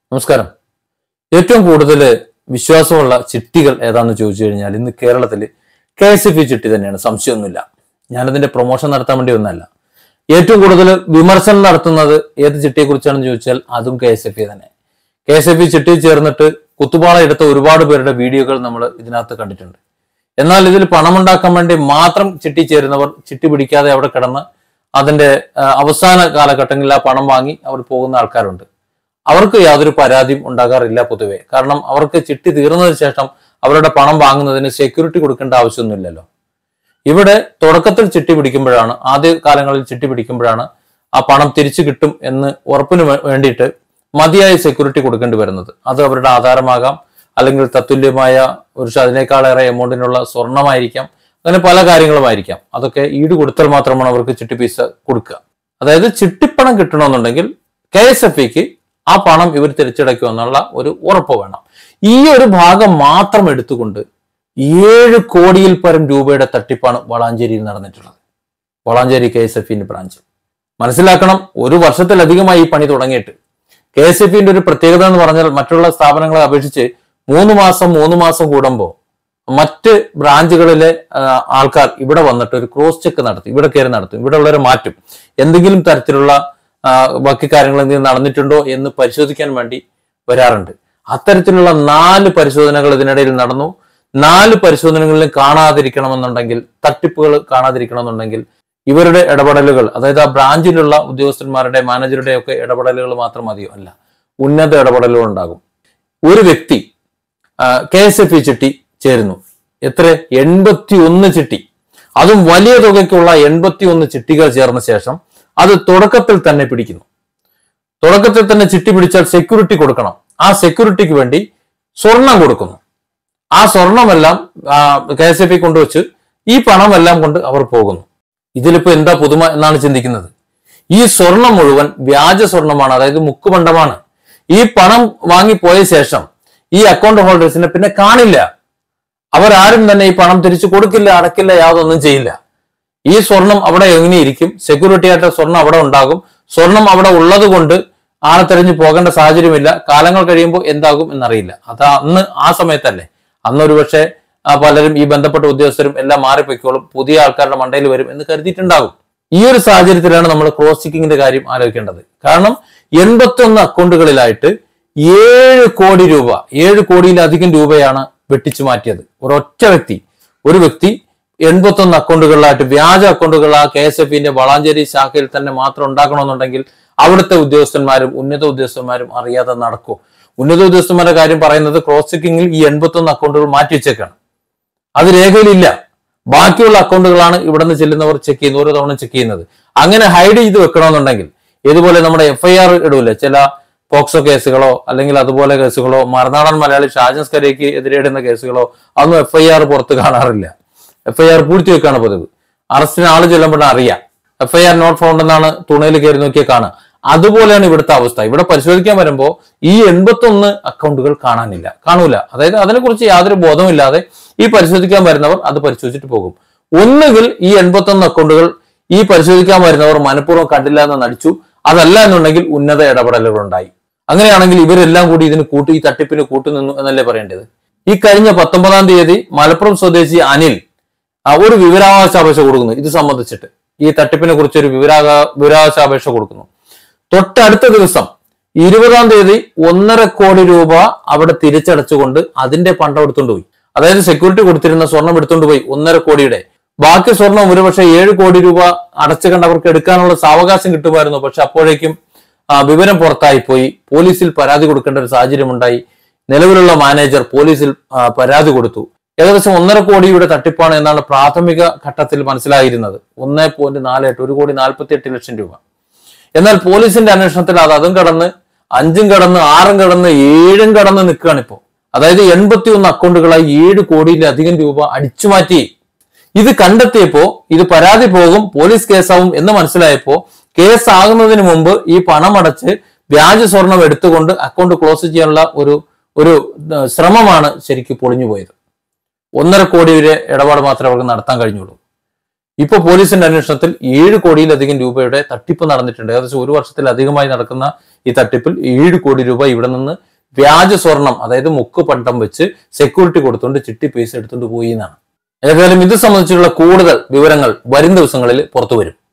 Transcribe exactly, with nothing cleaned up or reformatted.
നമസ്കാരം. ഏറ്റവും കൂടുതൽ വിശ്വാസമുള്ള ചിട്ടികൾ ഏതാണെന്ന് ചോദിച്ചു കഴിഞ്ഞാൽ ഇന്ന് കേരളത്തിൽ കെ എസ് എഫ് ഇ ചിട്ടി തന്നെയാണ്, സംശയമൊന്നുമില്ല. ഞാനതിന്റെ പ്രൊമോഷൻ നടത്താൻ വേണ്ടി ഒന്നല്ല. ഏറ്റവും കൂടുതൽ വിമർശനം നടത്തുന്നത് ഏത് ചിട്ടിയെ കുറിച്ചാണെന്ന് ചോദിച്ചാൽ അതും കെ എസ് എഫ് ഇ തന്നെ. കെ എസ് എഫ് ഇ ചിട്ടി ചേർന്നിട്ട് കുത്തുപാള എടുത്ത ഒരുപാട് പേരുടെ വീഡിയോകൾ നമ്മൾ ഇതിനകത്ത് കണ്ടിട്ടുണ്ട്. എന്നാൽ ഇതിൽ പണമുണ്ടാക്കാൻ വേണ്ടി മാത്രം ചിട്ടി ചേരുന്നവർ ചിട്ടി പിടിക്കാതെ അവിടെ കിടന്ന് അതിന്റെ അവസാന കാലഘട്ടങ്ങളിൽ ആ പണം വാങ്ങി അവർ പോകുന്ന ആൾക്കാരുണ്ട്. അവർക്ക് യാതൊരു പരാതിയും ഉണ്ടാകാറില്ല പൊതുവെ. കാരണം അവർക്ക് ചിട്ടി തീർന്നതിന് ശേഷം അവരുടെ പണം വാങ്ങുന്നതിന് സെക്യൂരിറ്റി കൊടുക്കേണ്ട ആവശ്യമൊന്നുമില്ലല്ലോ. ഇവിടെ തുടക്കത്തിൽ ചിട്ടി പിടിക്കുമ്പോഴാണ്, ആദ്യ കാലങ്ങളിൽ ചിട്ടി പിടിക്കുമ്പോഴാണ് ആ പണം തിരിച്ചു കിട്ടും എന്ന് ഉറപ്പിന് വേണ്ടിയിട്ട് മതിയായ സെക്യൂരിറ്റി കൊടുക്കേണ്ടി വരുന്നത്. അത് അവരുടെ ആധാരമാകാം, അല്ലെങ്കിൽ തത്തുല്യമായ ഒരു അതിനേക്കാളേറെ എമൗണ്ടിനുള്ള സ്വർണമായിരിക്കാം, അങ്ങനെ പല കാര്യങ്ങളുമായിരിക്കാം. അതൊക്കെ ഈട് കൊടുത്താൽ മാത്രമാണ് അവർക്ക് ചിട്ടി പൈസ കൊടുക്കുക. അതായത് ചിട്ടിപ്പണം കിട്ടണമെന്നുണ്ടെങ്കിൽ കെ എസ് എഫ് ഇക്ക് ആ പണം ഇവർ തിരിച്ചടയ്ക്കുമെന്നുള്ള ഒരു ഉറപ്പ് വേണം. ഈ ഒരു ഭാഗം മാത്രം എടുത്തുകൊണ്ട് ഏഴ് കോടിയിൽ പരം രൂപയുടെ തട്ടിപ്പാണ് വളാഞ്ചേരിയിൽ നടന്നിട്ടുള്ളത്. വളാഞ്ചേരി കെ എസ് എഫ് ഇന്റെ ബ്രാഞ്ച് മനസ്സിലാക്കണം. ഒരു വർഷത്തിലധികമായി ഈ പണി തുടങ്ങിയിട്ട്. കെ എസ് എഫ് ഇന്റെ ഒരു പ്രത്യേകത എന്ന് പറഞ്ഞാൽ മറ്റുള്ള സ്ഥാപനങ്ങളെ അപേക്ഷിച്ച് മൂന്ന് മാസം മൂന്ന് മാസം കൂടുമ്പോൾ മറ്റ് ബ്രാഞ്ചുകളിലെ ആൾക്കാർ ഇവിടെ വന്നിട്ട് ഒരു ക്രോസ് ചെക്ക് നടത്തും, ഇവിടെ കയറി നടത്തും, ഇവിടെ ഉള്ളവരെ മാറ്റും. എന്തെങ്കിലും തരത്തിലുള്ള ബാക്കി കാര്യങ്ങൾ എന്തെങ്കിലും നടന്നിട്ടുണ്ടോ എന്ന് പരിശോധിക്കാൻ വേണ്ടി വരാറുണ്ട്. അത്തരത്തിലുള്ള നാല് പരിശോധനകൾ ഇതിനിടയിൽ നടന്നു. നാല് പരിശോധനകളിലും കാണാതിരിക്കണമെന്നുണ്ടെങ്കിൽ, തട്ടിപ്പുകൾ കാണാതിരിക്കണമെന്നുണ്ടെങ്കിൽ ഇവരുടെ ഇടപെടലുകൾ, അതായത് ആ ബ്രാഞ്ചിലുള്ള ഉദ്യോഗസ്ഥന്മാരുടെ മാനേജറുടെ ഒക്കെ ഇടപെടലുകൾ മാത്രം മതിയോ? അല്ല, ഉന്നത ഇടപെടലുകൾ ഉണ്ടാകും. ഒരു വ്യക്തി കെ എസ് എഫ് ഇ ചിട്ടി ചേരുന്നു. എത്ര? എൺപത്തി ഒന്ന് ചിട്ടി. അതും വലിയ തുകയ്ക്കുള്ള എൺപത്തി ഒന്ന് ചിട്ടികൾ ചേർന്ന ശേഷം അത് തുടക്കത്തിൽ തന്നെ പിടിക്കുന്നു. തുടക്കത്തിൽ തന്നെ ചിട്ടി പിടിച്ചാൽ സെക്യൂരിറ്റി കൊടുക്കണം. ആ സെക്യൂരിറ്റിക്ക് വേണ്ടി സ്വർണം കൊടുക്കുന്നു. ആ സ്വർണമെല്ലാം കെ എസ് എഫ് ഇ കൊണ്ടുവച്ച് ഈ പണമെല്ലാം കൊണ്ട് അവർ പോകുന്നു. ഇതിലിപ്പോ എന്താ പുതുമ എന്നാണ് ചിന്തിക്കുന്നത്. ഈ സ്വർണം മുഴുവൻ വ്യാജ സ്വർണമാണ്, അതായത് മുക്കുപണ്ടമാണ്. ഈ പണം വാങ്ങിപ്പോയ ശേഷം ഈ അക്കൗണ്ട് ഹോൾഡേഴ്സിനെ പിന്നെ കാണില്ല. അവരാരും തന്നെ ഈ പണം തിരിച്ചു കൊടുക്കില്ല, അടക്കില്ല, യാതൊന്നും ചെയ്യില്ല. ഈ സ്വർണം അവിടെ എങ്ങനെയിരിക്കും? സെക്യൂരിറ്റി ആയിട്ട് സ്വർണം അവിടെ ഉണ്ടാകും. സ്വർണം അവിടെ ഉള്ളത് കൊണ്ട് ആളെ തെരഞ്ഞു പോകേണ്ട സാഹചര്യമില്ല. കാലങ്ങൾ കഴിയുമ്പോൾ എന്താകും എന്നറിയില്ല. അത് അന്ന് ആ സമയത്തല്ലേ. അന്നൊരു പക്ഷേ പലരും ഈ ബന്ധപ്പെട്ട ഉദ്യോഗസ്ഥരും എല്ലാം മാറിപ്പോയിക്കോളും, പുതിയ ആൾക്കാരുടെ മണ്ടയിൽ വരും എന്ന് കരുതിയിട്ടുണ്ടാകും. ഈ ഒരു സാഹചര്യത്തിലാണ് നമ്മൾ ക്രോസ് ചെക്കിങ്ങിന്റെ കാര്യം ആലോചിക്കേണ്ടത്. കാരണം എൺപത്തി ഒന്ന് അക്കൗണ്ടുകളിലായിട്ട് ഏഴ് കോടി രൂപ, ഏഴ് കോടിയിലധികം രൂപയാണ് വെട്ടിച്ചു മാറ്റിയത്. ഒരൊറ്റ വ്യക്തി, ഒരു വ്യക്തി എൺപത്തി ഒന്ന് അക്കൗണ്ടുകളിലായിട്ട് വ്യാജ അക്കൗണ്ടുകൾ ആ കെ എസ് എഫ് ഇന്റെ വളാഞ്ചേരി ശാഖയിൽ തന്നെ മാത്രം ഉണ്ടാക്കണമെന്നുണ്ടെങ്കിൽ അവിടുത്തെ ഉദ്യോഗസ്ഥന്മാരും ഉന്നത ഉദ്യോഗസ്ഥന്മാരും അറിയാതെ നടക്കും. ഉന്നത ഉദ്യോഗസ്ഥന്മാരുടെ കാര്യം പറയുന്നത് ക്രോസ് ചെക്കിങ്ങിൽ ഈ എൺപത്തി ഒന്ന് അക്കൗണ്ടുകൾ മാറ്റി വെച്ചേക്കാണ്. അത് രേഖയിലില്ല. ബാക്കിയുള്ള അക്കൗണ്ടുകളാണ് ഇവിടെ നിന്ന് ചെല്ലുന്നവർ ചെക്ക് ചെയ്യുന്നത്, ഓരോ തവണ ചെക്ക് ചെയ്യുന്നത്. അങ്ങനെ ഹൈഡ് ചെയ്ത് വെക്കണമെന്നുണ്ടെങ്കിൽ ഇതുപോലെ നമ്മുടെ എഫ് ഐ ആർ ഇടൂല്ലേ, ചില പോക്സോ കേസുകളോ അല്ലെങ്കിൽ അതുപോലെ കേസുകളോ, മറുനാടൻ മലയാളി ഷാജൻ സ്കരയ്ക്ക് എതിരെ ഇടുന്ന കേസുകളോ അതൊന്നും എഫ് ഐ ആർ പുറത്ത് കാണാറില്ല. എഫ് ഐ ആർ പൂഴ്ത്തി വെക്കാണ് പതിവ്. അറസ്റ്റിന് ആള് ചെല്ലുമ്പോഴാണ് അറിയാം. F I R not found എന്നാണ് തുണയിൽ കയറി നോക്കിയാൽ കാണുക. അതുപോലെയാണ് ഇവിടുത്തെ അവസ്ഥ. ഇവിടെ പരിശോധിക്കാൻ വരുമ്പോൾ ഈ എൺപത്തി ഒന്ന് അക്കൗണ്ടുകൾ കാണാനില്ല, കാണൂല. അതായത് അതിനെക്കുറിച്ച് യാതൊരു ബോധമില്ലാതെ ഈ പരിശോധിക്കാൻ വരുന്നവർ അത് പരിശോധിച്ചിട്ട് പോകും. ഒന്നുകിൽ ഈ എൺപത്തി ഒന്ന് അക്കൗണ്ടുകൾ ഈ പരിശോധിക്കാൻ വരുന്നവർ മനഃപൂർവ്വം കണ്ടില്ല എന്ന് നടിച്ചു, അതല്ല എന്നുണ്ടെങ്കിൽ ഉന്നത ഇടപെടലുകൾ ഉണ്ടായി. അങ്ങനെയാണെങ്കിൽ ഇവരെല്ലാം കൂടി ഇതിന് കൂട്ടി, ഈ തട്ടിപ്പിന് കൂട്ടുനിന്നു എന്നല്ലേ പറയേണ്ടത്. ഈ കഴിഞ്ഞ പത്തൊമ്പതാം തീയതി മലപ്പുറം സ്വദേശി അനിൽ ഒരു വിവരാവകാശാപേക്ഷ കൊടുക്കുന്നു. ഇത് സംബന്ധിച്ചിട്ട് ഈ തട്ടിപ്പിനെ കുറിച്ച് ഒരു വിവരാക വിവരാവകാശാപേക്ഷ കൊടുക്കുന്നു. തൊട്ടടുത്ത ദിവസം ഇരുപതാം തീയതി ഒന്നര കോടി രൂപ അവിടെ തിരിച്ചടച്ചുകൊണ്ട് അതിന്റെ പണ്ടം എടുത്തുകൊണ്ട് പോയി. അതായത് സെക്യൂരിറ്റി കൊടുത്തിരുന്ന സ്വർണം എടുത്തുകൊണ്ട് പോയി ഒന്നര കോടിയുടെ. ബാക്കി സ്വർണം ഒരുപക്ഷെ ഏഴ് കോടി രൂപ അടച്ചു കണ്ടവർക്ക് എടുക്കാനുള്ള സാവകാശം കിട്ടുമായിരുന്നു. പക്ഷെ അപ്പോഴേക്കും വിവരം പുറത്തായി പോയി. പോലീസിൽ പരാതി കൊടുക്കേണ്ട ഒരു സാഹചര്യം ഉണ്ടായി. നിലവിലുള്ള മാനേജർ പോലീസിൽ പരാതി കൊടുത്തു. ഏകദേശം ഒന്നര കോടിയുടെ തട്ടിപ്പാണ് എന്നാണ് പ്രാഥമിക ഘട്ടത്തിൽ മനസ്സിലായിരുന്നത്. ഒന്നേ പോയിന്റ് നാല് എട്ട് ഒരു കോടി നാൽപ്പത്തി എട്ട് ലക്ഷം രൂപ. എന്നാൽ പോലീസിന്റെ അന്വേഷണത്തിൽ അത് അതും കടന്ന് അഞ്ചും കടന്ന് ആറും കടന്ന് ഏഴും കടന്ന് നിൽക്കുകയാണ് ഇപ്പോൾ. അതായത് എൺപത്തി ഒന്ന് അക്കൗണ്ടുകളായി ഏഴ് കോടിയിലധികം രൂപ അടിച്ചു മാറ്റി. ഇത് കണ്ടെത്തിയപ്പോ ഇത് പരാതി പോകും, പോലീസ് കേസാവും എന്ന് മനസ്സിലായപ്പോ കേസ് ആകുന്നതിന് മുമ്പ് ഈ പണം അടച്ച് വ്യാജ സ്വർണം എടുത്തുകൊണ്ട് അക്കൗണ്ട് ക്ലോസ് ചെയ്യാനുള്ള ഒരു ഒരു ശ്രമമാണ് ശരിക്കും പൊളിഞ്ഞു പോയത്. ഒന്നര കോടിയുടെ ഇടപാട് മാത്രമേ അവർക്ക് നടത്താൻ കഴിഞ്ഞുള്ളൂ. ഇപ്പോൾ പോലീസിന്റെ അന്വേഷണത്തിൽ ഏഴ് കോടിയിലധികം രൂപയുടെ തട്ടിപ്പ് നടന്നിട്ടുണ്ട്. ഏകദേശം ഒരു വർഷത്തിലധികമായി നടക്കുന്ന ഈ തട്ടിപ്പിൽ ഏഴ് കോടി രൂപ ഇവിടെ നിന്ന് വ്യാജ സ്വർണം, അതായത് മുക്ക് പണ്ടം വെച്ച് സെക്യൂരിറ്റി കൊടുത്തുകൊണ്ട് ചിട്ടി പൈസ എടുത്തുകൊണ്ട് പോയി എന്നാണ്. ഏതായാലും ഇത് സംബന്ധിച്ചുള്ള കൂടുതൽ വിവരങ്ങൾ വരും ദിവസങ്ങളിൽ പുറത്തു വരും.